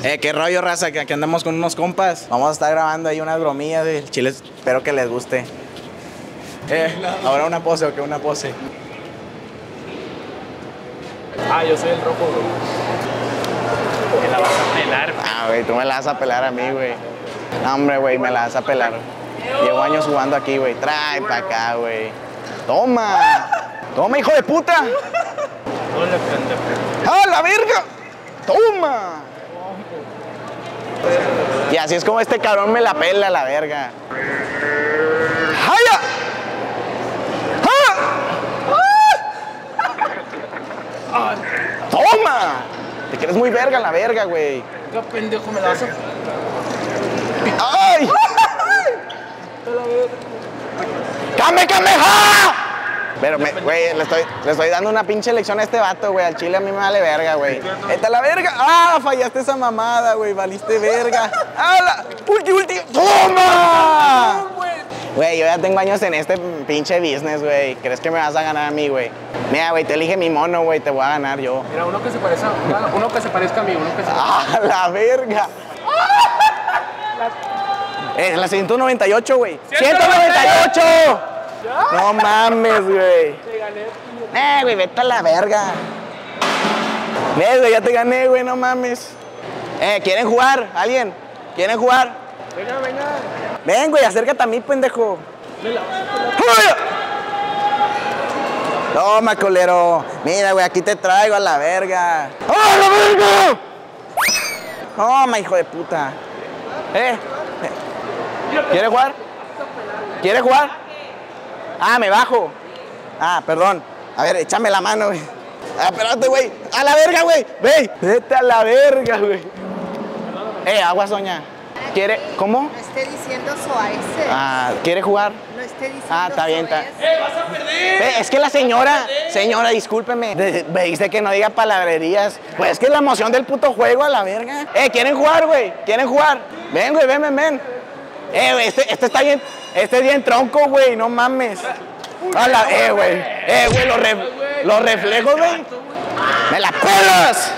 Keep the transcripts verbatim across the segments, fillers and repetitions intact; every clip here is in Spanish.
Eh, qué rollo, raza, que aquí andamos con unos compas. Vamos a estar grabando ahí unas bromillas del chile. Espero que les guste. Eh, ahora una pose o que una pose. Ah, yo soy el rojo, bro. Que la vas a pelar, güey. Ah, güey, tú me la vas a pelar a mí, güey. No, hombre, güey, me la vas a pelar. Llevo años jugando aquí, güey. Trae pa' acá, güey. Toma. Toma, hijo de puta. No le pendejo. ¡Ah, la verga! ¡Toma! Y así es como este cabrón me la pela, la verga. ¡Jaya! ¡Ah! ¡Toma! Te crees muy verga la verga, güey. ¿Qué pendejo me la vas a...? ¡Ay! ¡Came, cameja! Pero, güey, le estoy, le estoy dando una pinche lección a este vato, güey. Al chile a mí me vale verga, güey. ¡Esta la verga! ¡Ah! Fallaste esa mamada, güey. Valiste verga. ¡Ah, la! ¡Ulti, ulti! ¡Toma! Güey, yo ya tengo años en este pinche business, güey. ¿Crees que me vas a ganar a mí, güey? Mira, güey, te elige mi mono, güey. Te voy a ganar yo. Mira, uno que se parezca, uno que se parezca a mí, uno que se ¡Ah, la verga! Es la ciento noventa y ocho, güey. ¡ciento noventa y ocho! No mames, güey. Te gané. Eh, güey, vete a la verga. Ves, güey, ya te gané, güey, no mames. Eh, ¿quieren jugar? ¿Alguien? ¿Quieren jugar? Venga, venga. Ven, güey, acércate a mí, pendejo. Mira. Toma, colero. Mira, güey, aquí te traigo a la verga. ¡Ah, la verga! Toma, hijo de puta. Eh. eh. ¿Quieres jugar? ¿Quieres jugar? Ah, me bajo. Ah, perdón. A ver, échame la mano, güey. Ah, espérate, güey. A la verga, güey. Ve. Vete a la verga, güey. Eh, agua, doña. ¿Quiere? ¿Cómo? No esté diciendo Soaese. Ah, ¿quiere jugar? No esté diciendo Ah, está bien, está. Soaese. ¡Eh, vas a perder! Ve, es que la señora, señora, discúlpeme. de- Me dice que no diga palabrerías. Pues es que es la emoción del puto juego a la verga. Eh, ¿quieren jugar, güey? ¿Quieren jugar? Ven, güey, ven, ven, ven. Eh, güey, este, este está bien, este es bien tronco, güey, no mames. A la, eh, güey, eh, güey, los, ref- los reflejos, güey. ¡Me la pelas!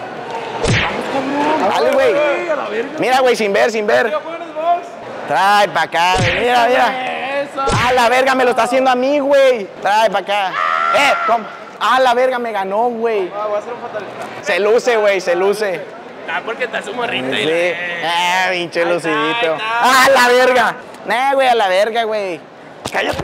Dale, güey. Mira, güey, sin ver, sin ver. Trae pa' acá, güey. Mira, mira. Eso. A la verga, me lo está haciendo a mí, güey. Trae pa' acá. Eh, ¿cómo? A la verga, me ganó, güey. Ah, voy a hacer un fatalista. Se luce, güey, se luce. Ah, porque está su morrito. Sí. y le- Eh, pinche Ahí está, lucidito. ahí está. ¡A la verga! Nah, güey, a la verga, güey. Cállate.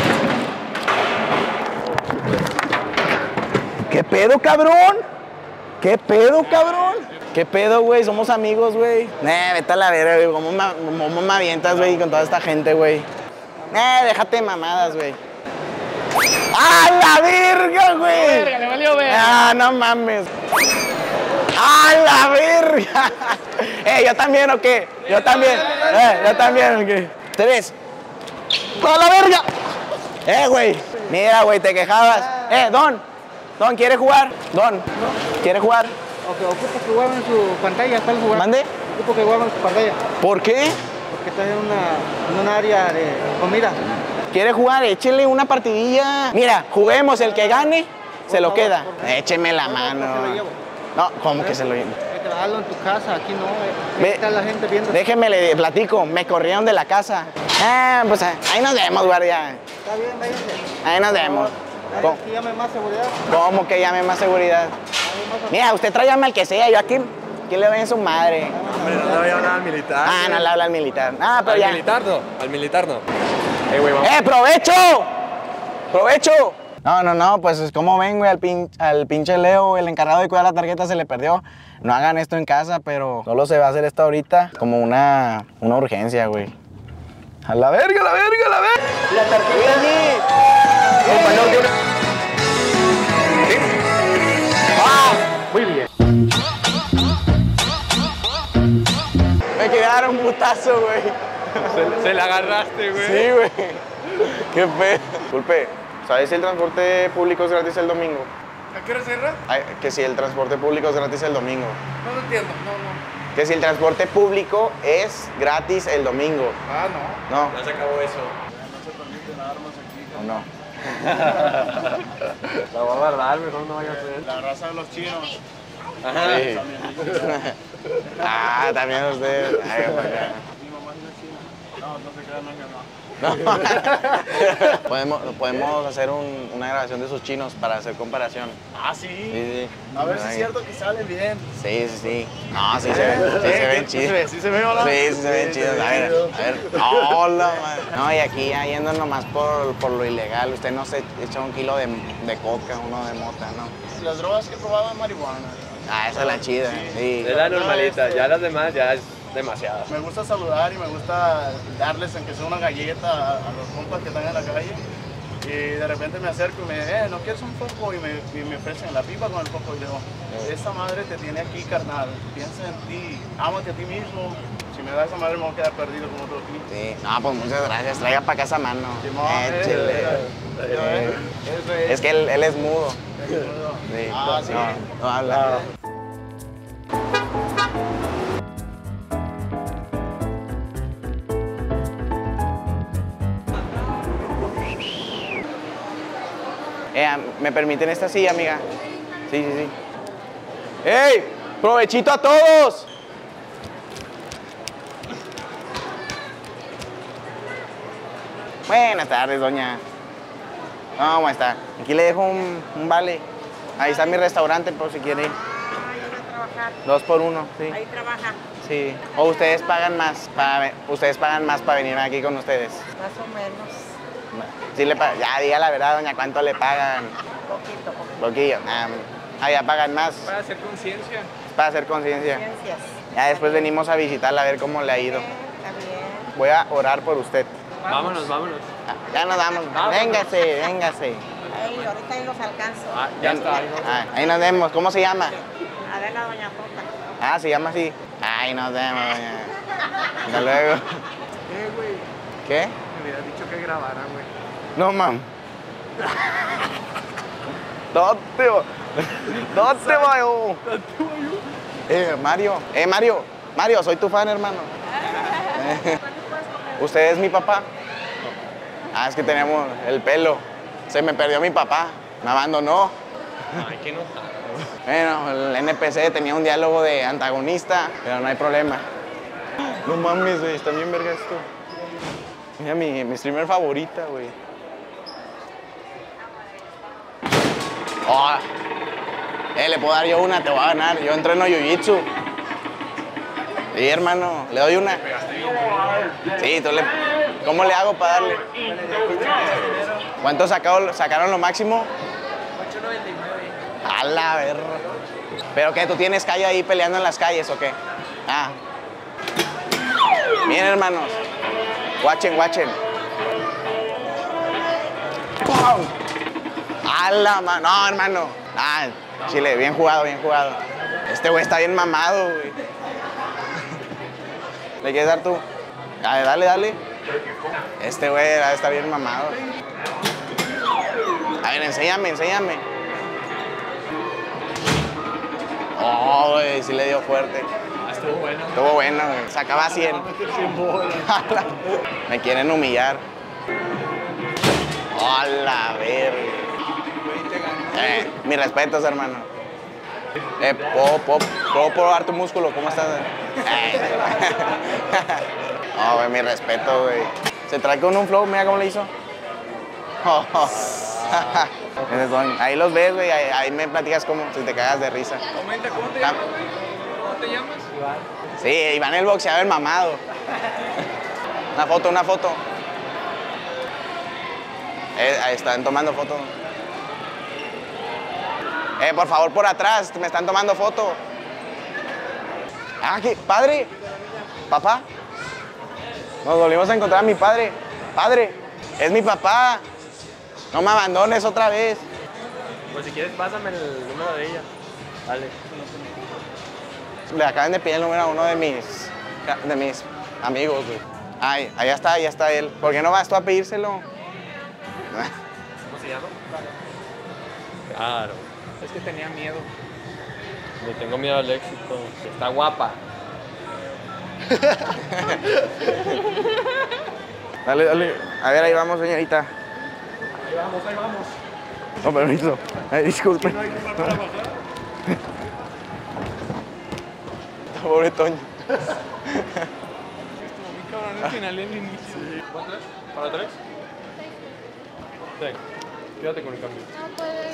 ¿Qué pedo, cabrón? ¿Qué pedo, cabrón? ¿Qué pedo, güey? Somos amigos, güey. Nah, vete a la verga, güey. ¿Cómo me, cómo me avientas, güey, con toda esta gente, güey? Nah, déjate de mamadas, güey. ¡A la verga, güey! Verga, le valió ver. Ah, no mames. ¡A la verga! Eh, ¿yo también o qué? Yo también. Eh, yo también o qué. Tres. ¡A la verga! Eh, güey. Mira, güey, te quejabas. Eh, Don. Don, ¿quieres jugar? Don. ¿Quieres jugar? Ok, ocupo que guarden en su pantalla, ¿cuál jugar? ¿Mande? Ocupo que guarden en su pantalla, ¿Por qué? porque está en una, en un área de comida. ¿Quieres jugar? Échele una partidilla. Mira, juguemos. El que gane, se lo queda. Écheme la No, no, no se lo mano. llevo. No, ¿cómo que se lo llevo? Hay que trabajarlo en tu casa, aquí no. eh. Ve- Ahí está la gente viendo. Déjeme le platico. Me corrieron de la casa. Ah, pues ahí nos vemos, guardia. Está bien, váyanse. Ahí nos vemos. Ay, ¿Cómo? aquí llame más seguridad. ¿Cómo que llame más seguridad? Mira, usted tráigame al que sea, yo aquí, ¿quién le ve a su madre? Hombre, no le voy a hablar al militar. Ah, no le habla al militar. Ah, pero Al ya. militar no, al militar no. Eh, güey, vamos. ¡Eh, provecho! ¡Provecho! No, no, no, pues como ven, güey, al, pin, al pinche Leo, el encargado de cuidar la tarjeta se le perdió. No hagan esto en casa, pero solo se va a hacer esto ahorita como una, una urgencia, güey. A la verga, a la verga, a la verga. La tarjeta allí. Compañero, ¿qué? ¿Sí? ¡Ah! Muy bien. Me quedaron un putazo, güey. Se, se la agarraste, güey. Sí, güey. Qué pedo. Disculpe, ¿sabes si el transporte público es gratis el domingo? ¿A qué hora cierra? Ay, que si el transporte público es gratis el domingo. No lo entiendo. No, no. Que si el transporte público es gratis el domingo. Ah, no. No, Ya se acabó eso. ¿o no? La voy a guardar, mejor no vaya a ser. La raza de los chinos. Ajá. Sí. Ah, también usted. Ay, bueno. No, no se crean, no, no. podemos, podemos hacer un, una grabación de sus chinos para hacer comparación. Ah, sí. Sí, sí. A ver si es cierto que sale bien. Sí, sí, sí. No, sí se ven, sí se ven chidos. ¿Sí se ve, hola? Sí, sí se ven chidos. A ver, a ver. Hola, madre. No, y aquí ya yendo nomás por, por lo ilegal. Usted no se echa un kilo de, de coca, uno de mota, ¿no? Las drogas que he probado es marihuana. Ah, esa es la chida. Sí. Es la normalita, ya las demás ya es demasiado. Me gusta saludar y me gusta darles, aunque sea una galleta, a, a los compas que están en la calle. Y de repente me acerco y me dicen, eh, ¿no quieres un foco? Y me, y me ofrecen la pipa con el foco. Y digo, esta madre te tiene aquí, carnal. Piensa en ti, ámate a ti mismo. Si me da esa madre me voy a quedar perdido como tú aquí. Sí. No, pues muchas gracias. Traiga para acá esa mano. Simón, Échele. eh, eh, Eso es. Es que él, él es mudo. Sí. Ah, sí. No, no habla. Eh, ¿me permiten esta silla, amiga? Sí, sí, sí. ¡Ey! ¡Provechito a todos! Buenas tardes, doña. ¿Cómo está? Aquí le dejo un, un vale. Ahí está mi restaurante, por si quiere ir. Ah, ya va a trabajar. Dos por uno, sí. Ahí trabaja. Sí. O ustedes pagan más para ustedes pagan más para venir aquí con ustedes. Más o menos. Sí le pa- ya diga la verdad, doña, ¿cuánto le pagan? Poquito, poquito. Poquillo. Ah, ah, ya pagan más. Para hacer conciencia. Para hacer conciencia. Ciencias. Ya después venimos a visitarla a ver cómo le ha ido. Está bien. Voy a orar por usted. Vámonos, vámonos. Ah, ya nos vamos. Véngase, véngase. Ey, ahorita ahí los alcanzo. Ah, ya está. Ahí no. Ah, ahí nos vemos. ¿Cómo se llama? Adela, doña Tota. Ah, se llama así. Ay, nos vemos, doña. Hasta luego. Eh, güey. ¿Qué? Me hubieras dicho que grabara, güey. No, mam. ¿Dónde va? ¿Dónde va yo? Eh, Mario. Eh, Mario. Mario, soy tu fan, hermano. ¿Usted es mi papá? Ah, es que tenemos el pelo. Se me perdió mi papá. Me abandonó. Ay, qué nota. Bueno, el N P C tenía un diálogo de antagonista, pero no hay problema. No mames, güey, está bien verga esto. Mira mi, mi streamer favorita, güey. Oh, eh, le puedo dar yo una, te voy a ganar. Yo entreno jiu-jitsu. Sí, hermano, ¿le doy una? Sí, tú le... ¿Cómo le hago para darle? ¿Cuánto sacaron, sacaron lo máximo? ocho noventa y nueve. A la verga. ¿Pero qué? ¿Tú tienes calle ahí peleando en las calles o qué? Ah. Bien, hermanos. Watchen, watchen. ¡Pum! ¡A la mano! No, hermano. Ah, Chile, bien jugado, bien jugado. Este güey está bien mamado, güey. ¿Le quieres dar tú? Dale, dale, dale. Este güey está bien mamado. A ver, enséñame, enséñame. Oh, güey, sí le dio fuerte. Ah, estuvo bueno. Estuvo bueno, güey. Sacaba cien. Me quieren humillar. ¡Oh, la verga! Eh, mis respetos, hermano. Eh, ¿puedo, puedo, ¿puedo probar tu músculo? ¿Cómo estás? Eh. Oh, güey, mi respeto, güey. Se trae con un flow, mira cómo le hizo. Oh, oh. Ese son- Ahí los ves, güey. Ahí, ahí me platicas cómo, si te cagas de risa. Comenta, ¿cómo te Ah. llamas? ¿Cómo te llamas? Iván. Sí, Iván el boxeador mamado. Una foto, una foto. Eh, ahí están tomando foto. Eh, por favor, por atrás, me están tomando foto. Ah, ¿qué? ¿Padre? ¿Papá? Nos volvimos a encontrar a mi padre. Padre, es mi papá. No me abandones otra vez. Pues si quieres, pásame el número de ella. Dale. Le acaban de pedir el número a uno de mis, de mis amigos, güey. Ay, allá está, allá está él. ¿Por qué no vas tú a pedírselo? ¿Cómo se llama? Claro. Es que tenía miedo. Le tengo miedo al éxito. Está guapa. Dale, dale. A ver, ahí vamos, señorita. Ahí vamos, ahí vamos. No, permiso. Ay, disculpe. No hay lugar para bajar. Pobre Toño. Estuvo muy cabrón el final y el inicio. ¿Cuánto es? ¿Para tres? Ten. Quédate con el cambio. No puede,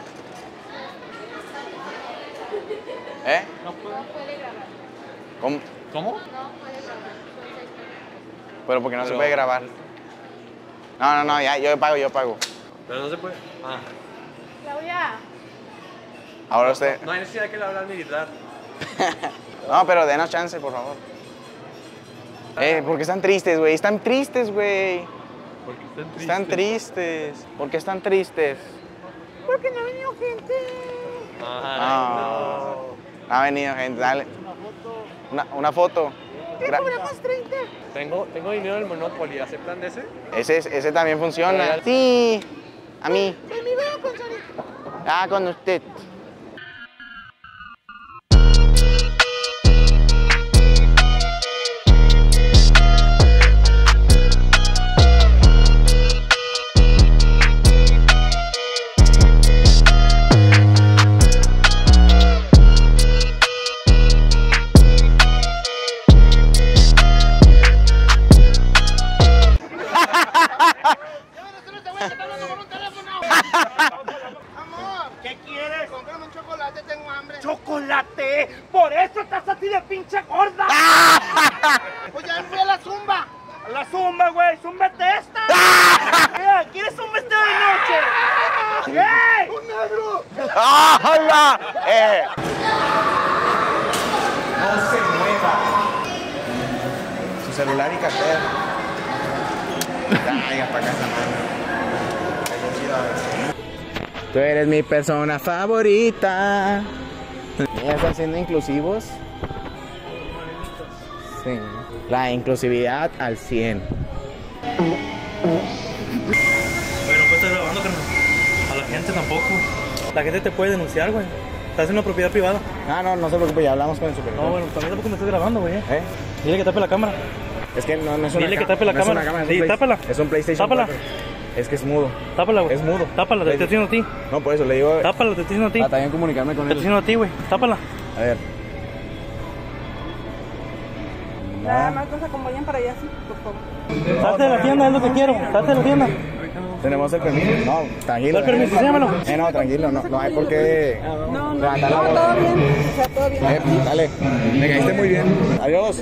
¿Eh? No puedo. no puede grabar. ¿Cómo? ¿Cómo? No puede grabar. Son seis minutos. Pero porque no se Pero- puede grabar. No, no, no, ya, yo pago, yo pago. Pero no se puede. Ah. Claudia. Ahora usted. No hay necesidad de que le hable al militar. No, pero denos chance, por favor. Eh, porque están tristes, güey. Están tristes, güey. Porque están tristes. Están tristes. ¿Por qué están tristes? Porque no ha venido gente. Ay, No. no. No ha venido gente, dale. Una, una foto. Gra- Cobramos treinta. Tengo, tengo dinero del Monopoly. ¿Aceptan de ese? ese, es- ese también funciona. Sí, a mí. Conmigo o con Sarita. Ah, con usted. Amor, ¿qué quieres? Comprame un chocolate, tengo hambre. ¡Chocolate! ¡Por eso estás así de pinche gorda! Pues ya fui a la zumba. ¡A la zumba, güey! ¡Zúmbate esta! Mira, ¿quieres un vestido de noche? ¡Ey! ¡Un negro! ¡Hola! Eh. No se mueva. Su celular y cartera. Ya, ya para casa, mano. Tú eres mi persona favorita. ¿Ya están siendo inclusivos? Sí. La inclusividad al cien. Pero no puedes estar grabando, carnal. A la gente tampoco. La gente te puede denunciar, güey. Estás en una propiedad privada. Ah, no, no se preocupe, ya hablamos con el supervisor. No, bueno, también tampoco me estás grabando, güey. ¿Eh? Dile que tape la cámara. Es que no, no es una Dile que ca- tape la no es cámara. una cámara, es Sí, un Play- tápala. Es un PlayStation Tápala. cuatro. Es que es mudo. Tápala, güey. Es mudo. Tápala, te estoy diciendo a ti. No, por eso le digo. Tápala, te estoy diciendo a ti. Para Te también comunicarme con estoy él. diciendo a ti, güey. Tápala. A ver. Nada más nos acompañan para allá, sí, por favor. Salte de la tienda, es lo que quiero. Salte de la tienda. Tenemos el permiso. No, tranquilo. ¿Cuál permiso? Llámalo. Eh, no, tranquilo. No, no hay por qué. No, no, levantar la no, voz. todo bien. O sea, todo bien. Eh, dale. Me caíste muy bien. Adiós.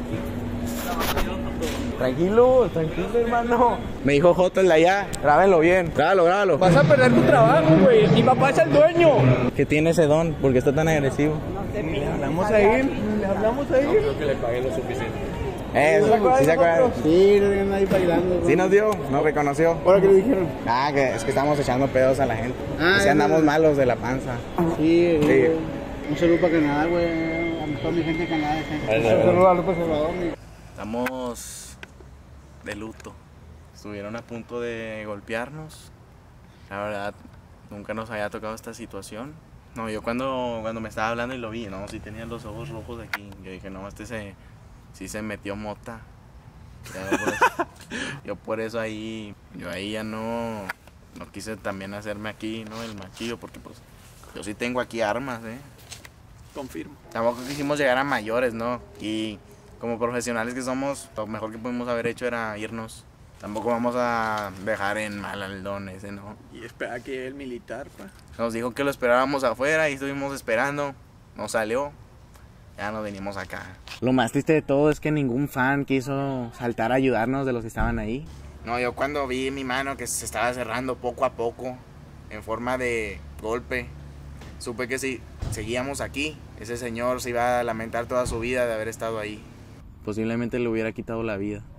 Tranquilo, tranquilo, hermano. Me dijo Joto el de allá. Grábenlo bien. Grábalo, grábalo. Vas a perder tu trabajo, güey. Mi papá es el dueño. ¿Qué tiene ese don? ¿Por qué está tan agresivo? Le hablamos a él. Le hablamos a él. Creo que le pagué lo suficiente. Eh, ¿sí se acuerdan? Sí, lo tienen ahí bailando. Sí nos dio, nos reconoció. ¿Ahora qué le dijeron? Ah, que es que estamos echando pedos a la gente. Ah, Es que ya, andamos ya. malos de la panza. Sí, Sí. eh, un saludo para Canadá, güey. A toda mi gente de Canadá. Ay, Un la verdad. saludo a López Obrador. mi- Estamos de luto. Estuvieron a punto de golpearnos. La verdad, nunca nos había tocado esta situación. No, yo cuando, cuando me estaba hablando y lo vi, no, sí tenía los ojos rojos aquí. Yo dije, no, este se, sí se metió mota. Ya, yo, por eso, yo por eso ahí, yo ahí ya no, no quise también hacerme aquí, ¿no? El machillo, porque pues yo sí tengo aquí armas, ¿eh? Confirmo. Tampoco quisimos llegar a mayores, ¿no? Y como profesionales que somos, lo mejor que pudimos haber hecho era irnos. Tampoco vamos a dejar en mal al don ese, ¿no? Y espera que llegue el militar, pa. Nos dijo que lo esperábamos afuera y estuvimos esperando. No salió. Ya nos venimos acá. Lo más triste de todo es que ningún fan quiso saltar a ayudarnos de los que estaban ahí. No, yo cuando vi mi mano que se estaba cerrando poco a poco, en forma de golpe, supe que si seguíamos aquí, ese señor se iba a lamentar toda su vida de haber estado ahí. Posiblemente le hubiera quitado la vida.